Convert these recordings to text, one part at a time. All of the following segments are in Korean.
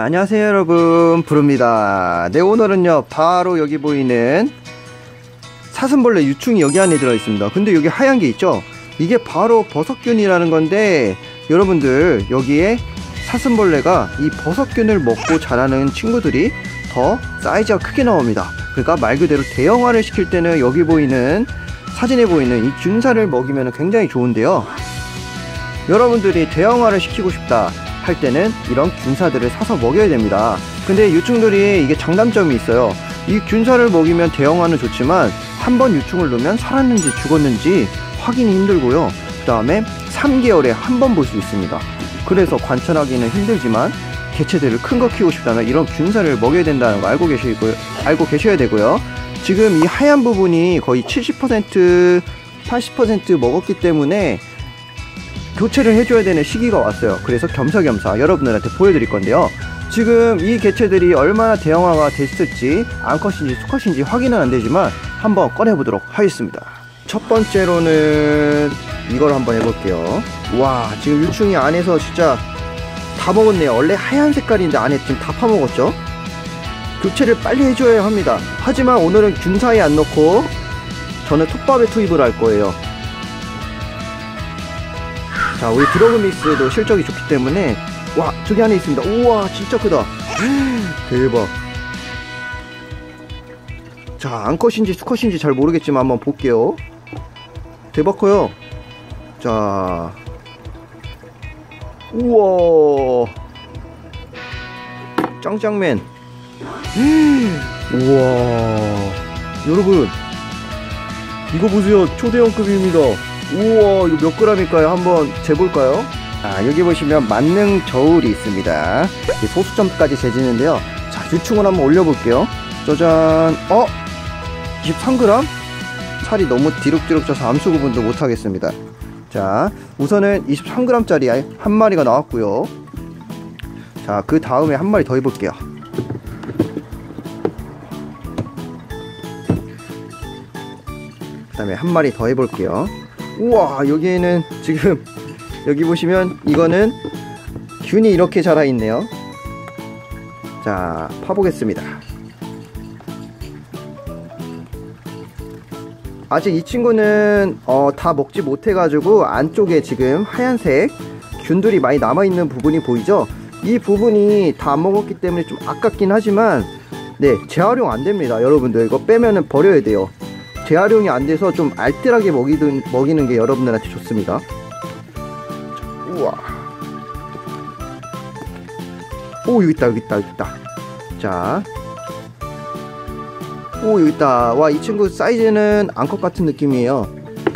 안녕하세요 여러분, 부릅니다. 네, 오늘은요 바로 여기 보이는 사슴벌레 유충이 여기 안에 들어있습니다. 근데 여기 하얀 게 있죠, 이게 바로 버섯균이라는 건데, 여러분들 여기에 사슴벌레가 이 버섯균을 먹고 자라는 친구들이 더 사이즈가 크게 나옵니다. 그러니까 말 그대로 대형화를 시킬 때는 여기 보이는 사진에 보이는 이 균사를 먹이면 굉장히 좋은데요, 여러분들이 대형화를 시키고 싶다 할 때는 이런 균사들을 사서 먹여야 됩니다. 근데 유충들이 이게 장단점이 있어요. 이 균사를 먹이면 대형화는 좋지만 한번 유충을 놓으면 살았는지 죽었는지 확인이 힘들고요, 그 다음에 3개월에 한 번 볼 수 있습니다. 그래서 관찰하기는 힘들지만 개체들을 큰 거 키우고 싶다면 이런 균사를 먹여야 된다는 거 알고 계셔야 되고요. 지금 이 하얀 부분이 거의 70% 80% 먹었기 때문에 교체를 해줘야 되는 시기가 왔어요. 그래서 겸사겸사 여러분들한테 보여드릴 건데요, 지금 이 개체들이 얼마나 대형화가 됐을지 암컷인지 수컷인지 확인은 안 되지만 한번 꺼내보도록 하겠습니다. 첫 번째로는 이걸 한번 해볼게요. 와, 지금 유충이 안에서 진짜 다 먹었네요. 원래 하얀 색깔인데 안에 지금 다 파먹었죠. 교체를 빨리 해줘야 합니다. 하지만 오늘은 균사에 안 넣고 저는 톱밥에 투입을 할 거예요. 자, 우리 드러그믹스도 실적이 좋기 때문에, 와, 저기 안에 있습니다. 우와, 진짜 크다. 대박. 자, 암컷인지 수컷인지 잘 모르겠지만 한번 볼게요. 대박 커요. 자, 우와, 짱짱맨. 우와, 여러분 이거 보세요, 초대형급입니다. 우와, 이거 몇 g일까요? 한번 재볼까요? 아, 여기 보시면 만능 저울이 있습니다. 소수점까지 재지는데요. 자, 유충을 한번 올려볼게요. 짜잔. 23g? 살이 너무 뒤룩뒤룩 쪄서 암수 구분도 못하겠습니다. 자, 우선은 23g 짜리 한 마리가 나왔고요. 자, 그 다음에 한 마리 더 해볼게요. 그 다음에 한 마리 더 해볼게요. 우와, 여기에는 지금 여기 보시면 이거는 균이 이렇게 자라있네요. 자, 파보겠습니다. 아직 이 친구는 다 먹지 못해가지고 안쪽에 지금 하얀색 균들이 많이 남아있는 부분이 보이죠? 이 부분이 다 안 먹었기 때문에 좀 아깝긴 하지만, 네, 재활용 안됩니다. 여러분들 이거 빼면은 버려야 돼요. 재활용이 안돼서 좀 알뜰하게 먹이는 게 여러분들한테 좋습니다. 우와. 오, 여기 있다. 자, 오, 여기 있다. 와, 이 친구 사이즈는 암컷 같은 느낌이에요.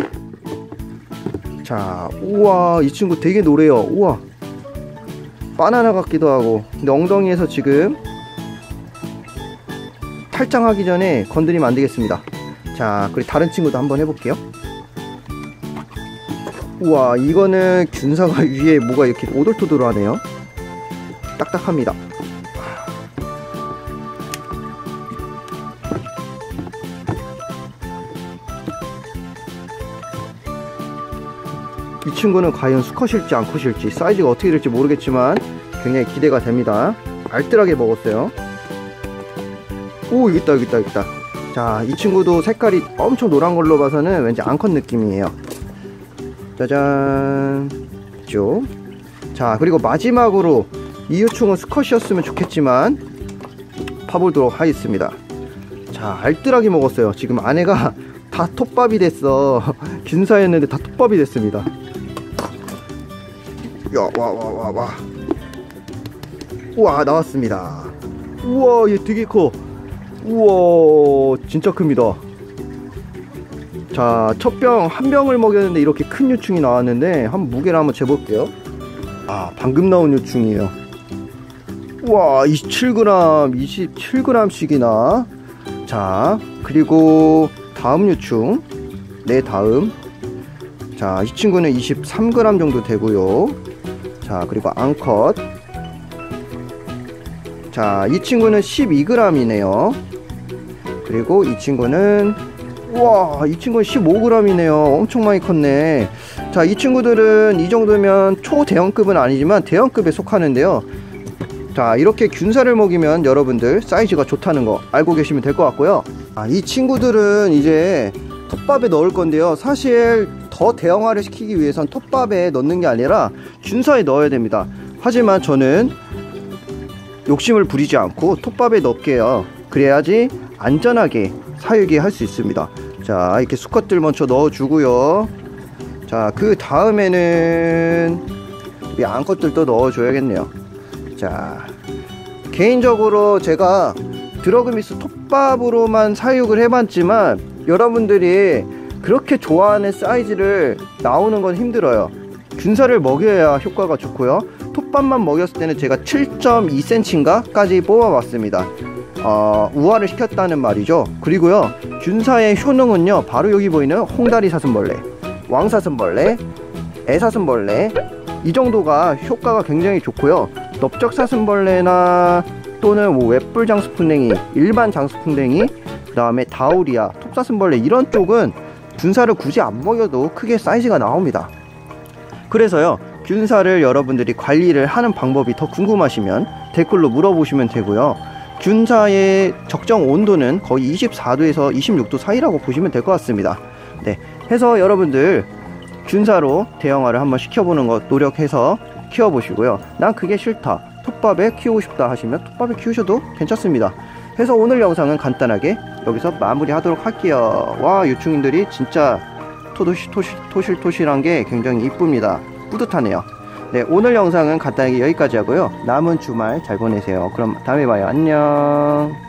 자, 우와, 이 친구 되게 노래요. 우와, 바나나 같기도 하고. 근데 엉덩이에서 지금 탈장하기 전에 건드리면 안 되겠습니다. 자, 그리고 다른 친구도 한번 해볼게요. 우와, 이거는 균사가 위에 뭐가 이렇게 오돌토돌하네요. 딱딱합니다. 이 친구는 과연 수컷일지 암컷일지 사이즈가 어떻게 될지 모르겠지만 굉장히 기대가 됩니다. 알뜰하게 먹었어요. 오, 여기 있다. 자, 이 친구도 색깔이 엄청 노란 걸로 봐서는 왠지 암컷 느낌이에요. 짜잔. 쭉. 자, 그리고 마지막으로 이 유충은 수컷이었으면 좋겠지만 파보도록 하겠습니다. 자, 알뜰하게 먹었어요. 지금 안에가 다 톱밥이 됐어. 균사였는데 다 톱밥이 됐습니다. 야, 와. 우와, 나왔습니다. 우와, 얘 되게 커. 우와, 진짜 큽니다. 자, 첫 병 한 병을 먹였는데 이렇게 큰 유충이 나왔는데 한번 무게를 한번 재볼게요. 아, 방금 나온 유충이에요. 우와, 27g씩이나. 자, 그리고 다음 유충, 네, 다음. 자, 이 친구는 23g 정도 되고요. 자, 그리고 암컷. 자, 이 친구는 12g이네요. 그리고 이 친구는, 우와, 이 친구는 15g이네요. 엄청 많이 컸네. 자, 이 친구들은 이 정도면 초대형급은 아니지만 대형급에 속하는데요. 자, 이렇게 균사를 먹이면 여러분들 사이즈가 좋다는 거 알고 계시면 될 것 같고요. 이 친구들은 이제 톱밥에 넣을 건데요, 사실 더 대형화를 시키기 위해선 톱밥에 넣는 게 아니라 균사에 넣어야 됩니다. 하지만 저는 욕심을 부리지 않고 톱밥에 넣을게요. 그래야지 안전하게 사육이 할 수 있습니다. 자, 이렇게 수컷들 먼저 넣어주고요. 자, 그 다음에는 이 암컷들도 넣어줘야겠네요. 자, 개인적으로 제가 드러그미스 톱밥으로만 사육을 해봤지만 여러분들이 그렇게 좋아하는 사이즈를 나오는 건 힘들어요. 균사를 먹여야 효과가 좋고요. 톱밥만 먹였을 때는 제가 7.2cm인가 까지 뽑아봤습니다. 우화를 시켰다는 말이죠. 그리고요, 균사의 효능은요, 바로 여기 보이는 홍다리 사슴벌레, 왕사슴벌레, 애사슴벌레, 이 정도가 효과가 굉장히 좋고요. 넓적 사슴벌레나 또는 뭐 웹불 장수풍뎅이, 일반 장수풍뎅이, 그 다음에 다우리아, 톱사슴벌레 이런 쪽은 균사를 굳이 안 먹여도 크게 사이즈가 나옵니다. 그래서요, 균사를 여러분들이 관리를 하는 방법이 더 궁금하시면 댓글로 물어보시면 되고요. 균사의 적정 온도는 거의 24도에서 26도 사이라고 보시면 될 것 같습니다. 네, 해서 여러분들 균사로 대형화를 한번 시켜보는 것 노력해서 키워보시고요. 난 그게 싫다, 톱밥에 키우고 싶다 하시면 톱밥에 키우셔도 괜찮습니다. 해서 오늘 영상은 간단하게 여기서 마무리 하도록 할게요. 와, 유충인들이 진짜 토실토실한 게 굉장히 이쁩니다. 뿌듯하네요. 네, 오늘 영상은 간단하게 여기까지 하고요. 남은 주말 잘 보내세요. 그럼 다음에 봐요. 안녕.